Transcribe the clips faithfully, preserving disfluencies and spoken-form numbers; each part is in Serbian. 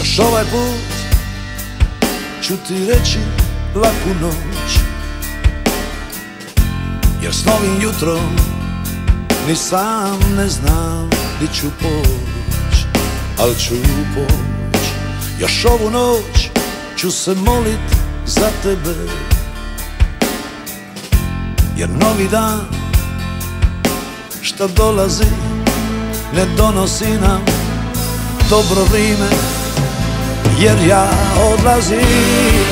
Još ovaj put ću ti reći laku noć, jer s novim jutrom ni sam ne znam di ću poć, al ću poć. Još ovu noć ću se molit za tebe, jer novi dan šta dolazi ne donosi nam dobro vrijeme, jer ja odlazim,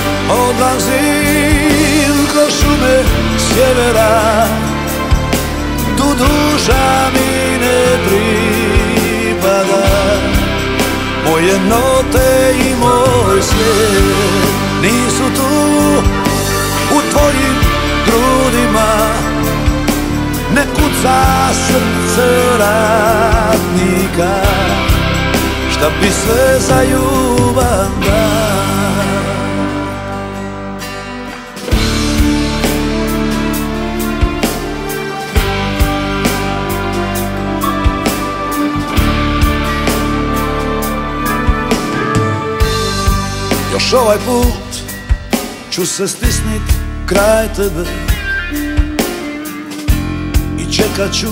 odlazim kroz šume sjevera, tu duša mi ne pripada. Moje note i moj svijet nisu tu u tvojim grudima, ne kuca srce ratnika, šta bi sve za ljubav dao. Još ovaj put ću se stisnit kraj tebe i čekat ću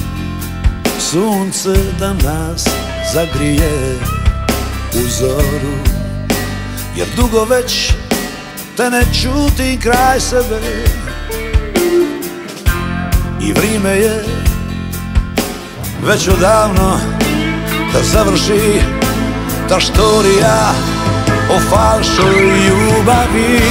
sunce da nas zagrije u zoru, jer dugo već te ne čutim kraj sebe i vrijeme je već odavno da završi ta štorija o falšoj ljubavi.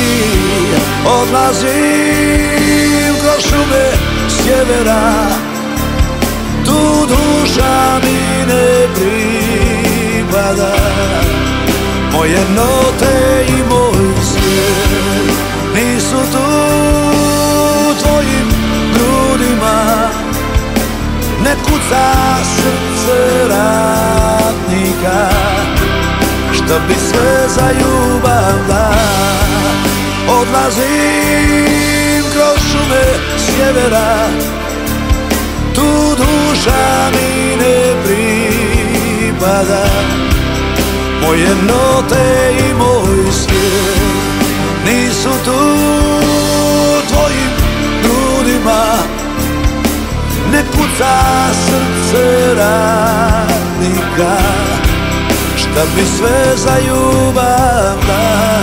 Odlazim kroz šume sjevera, tu duša mi ne pripada. Moje note i moj svijet nisu tu u tvojim grudima, ne kuca srce ratnika, šta bi sve za ljubav da. Odlazim kroz šume sjevera, tu duša mi ne pripada. Moje note i moj svijet nisu tu u tvojim grudima, ne kuca srce radnika, šta bi sve za ljubav dao.